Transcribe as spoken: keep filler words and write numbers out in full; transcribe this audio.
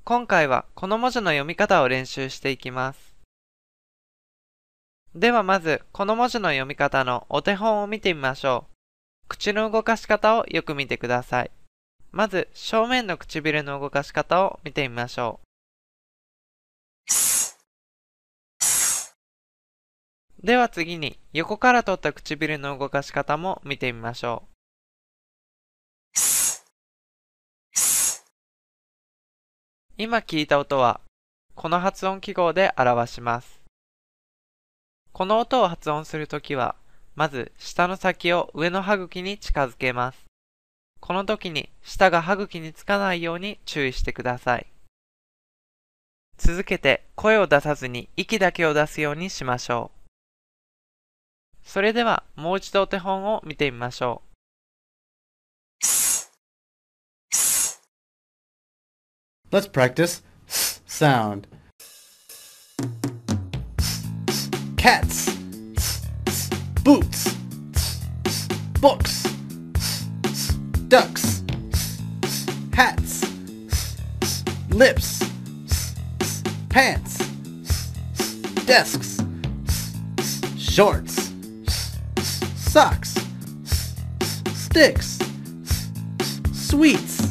今回はこの文字の読み方を練習していきます。ではまず、この文字の読み方のお手本を見てみましょう。口の動かし方をよく見てください。まず、正面の唇の動かし方を見てみましょう。では次に、横から取った唇の動かし方も見てみましょう。今聞いた音は、この発音記号で表します。この音を発音するときは、まず舌の先を上の歯茎に近づけます。この時に舌が歯茎につかないように注意してください。続けて声を出さずに息だけを出すようにしましょう。それではもう一度お手本を見てみましょう。Let's practice sound. Cats, boots, books, ducks, hats, lips, pants, desks, shorts, socks, sticks, sweets,